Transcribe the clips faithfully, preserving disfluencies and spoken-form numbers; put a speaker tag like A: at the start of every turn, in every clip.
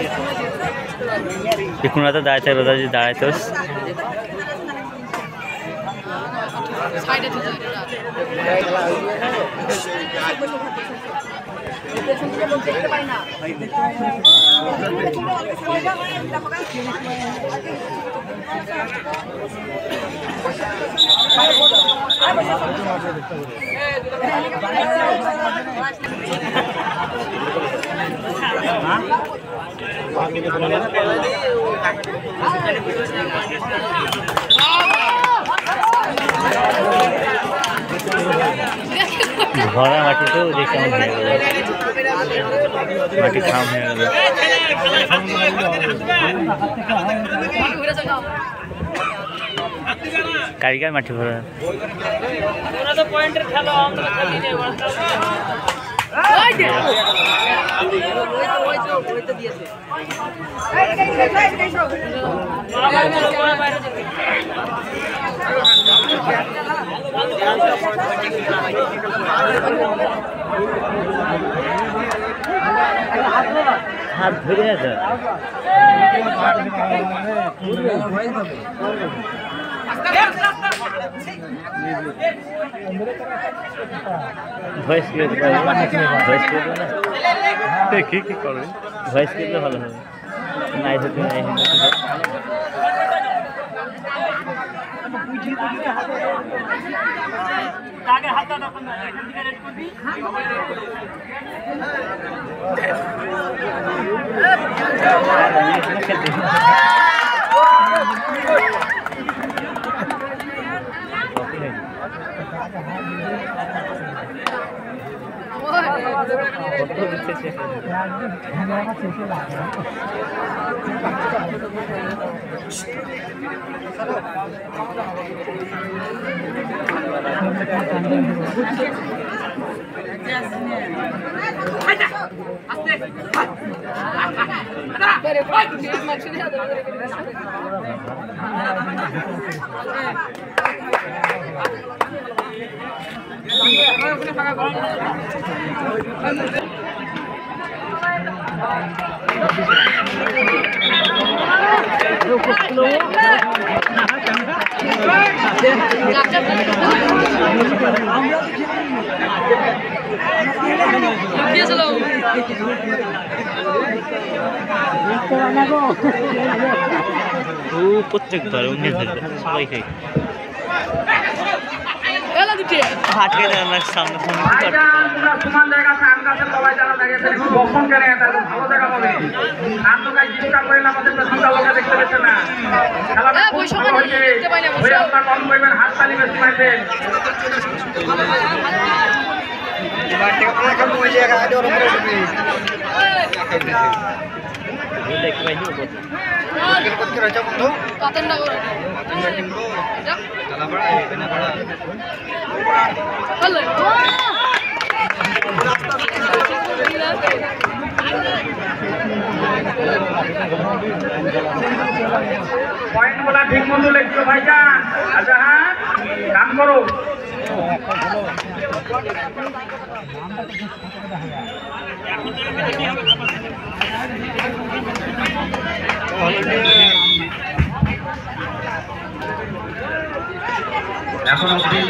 A: কোনটা তো দাঁড়াইতে রোদা যদি দাঁড়াইতোস ভরা মাটি তো দেখে আমার মাটি খাম হয়ে গেল কারিগর মাটি ভরা হাত ধরে আছে ভয়েস ক্লিয়ার ভয়েস ক্লিয়ার না দেখি কি করে ভয়েস ক্লিয়ার ভালো হবে নাই হতে নাই আগে হাতটা তখন এখান থেকে রেড করবি প্রত্যেকবার উনিশ সবাই খাই সামনে সমান জায়গা সবাই যারা দাঁড়িয়েছে একটু বসন কেন ভালো জায়গা পাবে নান্দুকায় ডিস্টার্ব করে আমাদের দুটা লোকে দেখতে পেছে না খেলাটা ওই আপনার কম করবেন হাত তালি বেশি পাইবেন পয়েন্ট গুলা ঠিক মতো লিখছো ভাইজান আচ্ছা হ্যাঁ কাম করো এখন অবধি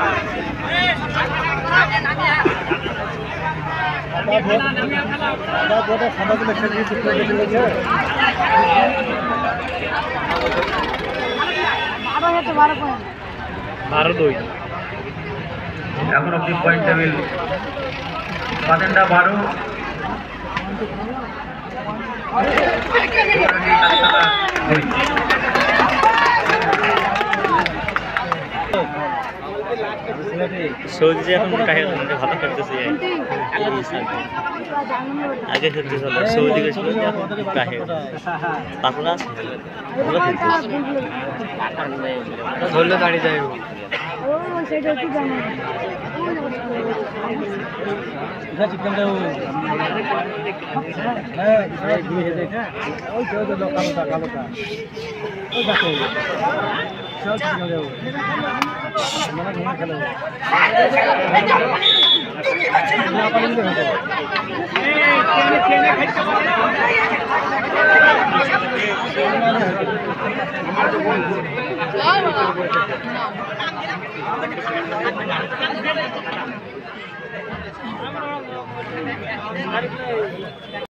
A: বারো দুই এখন অবধি পয়েন্ট টেবিল পাতেনটা বারো সৌদি এখন ভালো খেলতেছে আগে খেলতেছিল সৌদি গেছিল পাকুড়া ধরলে দাঁড়িয়ে যাই কালোটা
B: আমার